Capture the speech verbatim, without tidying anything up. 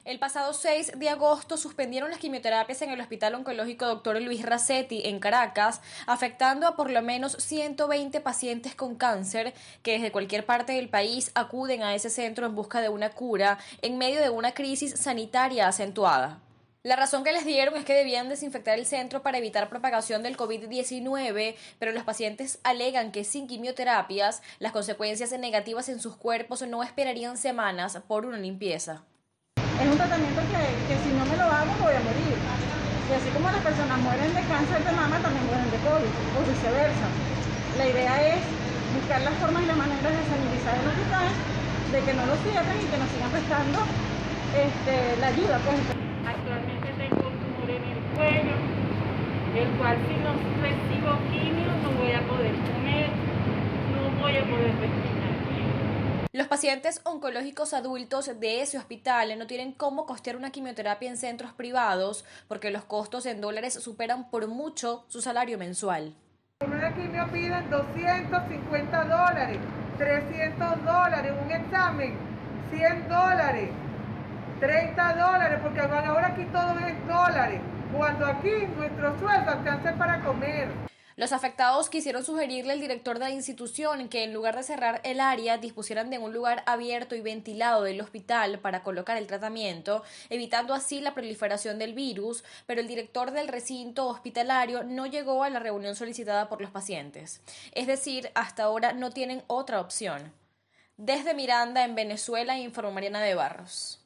El pasado seis de agosto suspendieron las quimioterapias en el Hospital Oncológico Doctor Luis Racetti en Caracas, afectando a por lo menos ciento veinte pacientes con cáncer que desde cualquier parte del país acuden a ese centro en busca de una cura en medio de una crisis sanitaria acentuada. La razón que les dieron es que debían desinfectar el centro para evitar propagación del COVID diecinueve, pero los pacientes alegan que sin quimioterapias las consecuencias negativas en sus cuerpos no esperarían semanas por una limpieza. Es un tratamiento que, que si no me lo hago voy a morir. Y así como las personas mueren de cáncer de mama, también mueren de COVID, o viceversa. La idea es buscar las formas y las maneras de sanitizar el hospital, de que no lo cierren y que nos sigan prestando este, la ayuda. Pues. Actualmente tengo un tumor en el cuello, el cual si no recibo quimio no voy a poder comer, no voy a poder respirar. Los pacientes oncológicos adultos de ese hospital no tienen cómo costear una quimioterapia en centros privados porque los costos en dólares superan por mucho su salario mensual. Por una quimio piden doscientos cincuenta dólares, trescientos dólares, un examen, cien dólares, treinta dólares, porque ahora aquí todo es dólares, cuando aquí nuestro sueldo alcanza para comer. Los afectados quisieron sugerirle al director de la institución que en lugar de cerrar el área dispusieran de un lugar abierto y ventilado del hospital para colocar el tratamiento, evitando así la proliferación del virus, pero el director del recinto hospitalario no llegó a la reunión solicitada por los pacientes. Es decir, hasta ahora no tienen otra opción. Desde Miranda, en Venezuela, informó Mariana de Barros.